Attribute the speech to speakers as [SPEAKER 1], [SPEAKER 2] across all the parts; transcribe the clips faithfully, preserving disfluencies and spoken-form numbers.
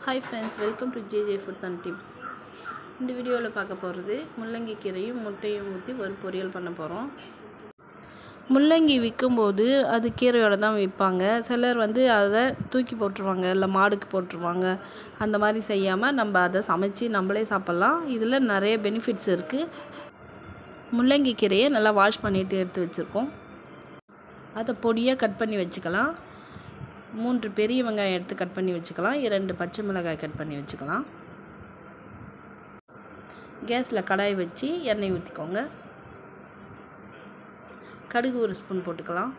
[SPEAKER 1] Hi friends, welcome to J J Foods and Tips. இந்த வீடியோல பார்க்க போறது முள்ளங்கி கீரையும் முட்டையும் ஊத்தி ஒரு பொரியல் பண்ண போறோம். முள்ளங்கி விக்கும்போது அது கீரையோட தான் விப்பாங்க. சிலர் வந்து அத தூக்கி போட்டுருவாங்க இல்ல மாடுக்கு போட்டுருவாங்க. அந்த மாதிரி செய்யாம நம்ம அத சமைச்சி நம்மளே சாப்பிடலாம். இதுல நிறைய பெனிஃபிட்ஸ் இருக்கு. முள்ளங்கி கீரையை நல்லா வாஷ் பண்ணிட்டு எடுத்து வச்சிருக்கோம். அத பொடியா கட் பண்ணி வச்சுக்கலாம். மூன்று பெரிய வெங்காயம் எடுத்து கட் பண்ணி வச்சுக்கலாம். இரண்டு பச்சை மிளகாய் கட் பண்ணி வச்சுக்கலாம். கேஸ்ல கடாய் வச்சு எண்ணெய் ஊத்திக்கோங்க. கடுகு ஒரு ஸ்பூன் போட்டுக்கலாம்.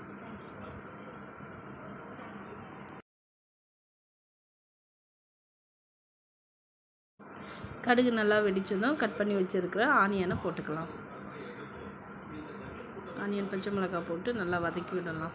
[SPEAKER 1] கடுகு நல்லா வெடிச்சதும் கட் பண்ணி வச்சிருக்கிற ஆனியனை போட்டுக்கலாம். ஆனியன் பச்சை மிளகாய் போட்டு நல்லா வதக்கி விடலாம்.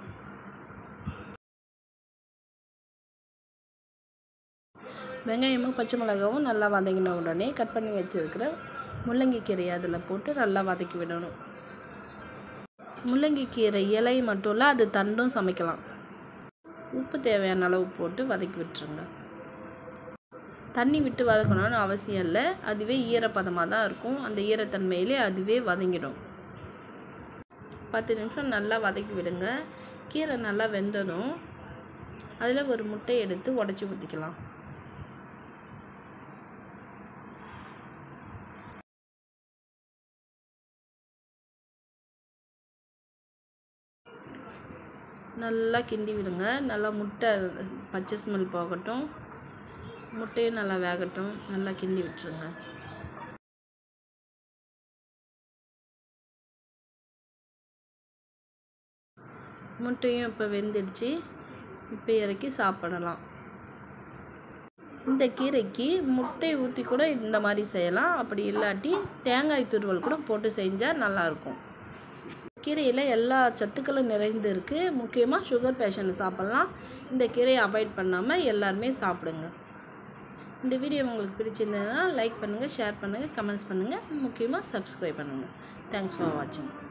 [SPEAKER 1] வெங்காயமும் பச்சை மிளகாவும் நல்லா வதங்கின உடனே கட் பண்ணி வச்சிருக்கிற முள்ளங்கி கீரையை அதில் போட்டு நல்லா வதக்கி விடணும். முள்ளங்கி கீரை இலை மட்டும் இல்லை, அது தண்டும் சமைக்கலாம். உப்பு தேவையான அளவு போட்டு வதக்கி விட்டுருங்க. தண்ணி விட்டு வதக்கணும்னு அவசியம் இல்லை, அதுவே ஈரப்பதமாக தான் இருக்கும். அந்த ஈரத்தன்மையிலே அதுவே வதங்கிடும். பத்து நிமிஷம் நல்லா வதக்கி விடுங்க. கீரை நல்லா வெந்ததும் அதில் ஒரு முட்டை எடுத்து உடச்சி ஊற்றிக்கலாம். நல்லா கிண்டி விடுங்க. நல்லா முட்டை பச்சை ஸ்மெல் போகட்டும். முட்டையும் நல்லா வேகட்டும். நல்லா கிண்டி விட்டுருங்க. முட்டையும் இப்போ வெந்துடுச்சு. இப்போ இறக்கி சாப்பிடலாம். இந்த கீரைக்கு முட்டை ஊற்றி கூட இந்த மாதிரி செய்யலாம். அப்படி இல்லாட்டி தேங்காய் துருவல் கூட போட்டு செஞ்சால் நல்லாயிருக்கும். கீரையில் எல்லா சத்துக்களும் நிறைந்து இருக்குது. முக்கியமாக சுகர் பேஷண்ட் சாப்பிட்லாம். இந்த கீரையை அவாய்ட் பண்ணாமல் எல்லாருமே சாப்பிடுங்க. இந்த வீடியோ உங்களுக்கு பிடிச்சிருந்ததுன்னா லைக் பண்ணுங்கள், ஷேர் பண்ணுங்கள், கமெண்ட்ஸ் பண்ணுங்கள். முக்கியமாக சப்ஸ்கிரைப் பண்ணுங்கள். தேங்க்ஸ் ஃபார் வாட்சிங்.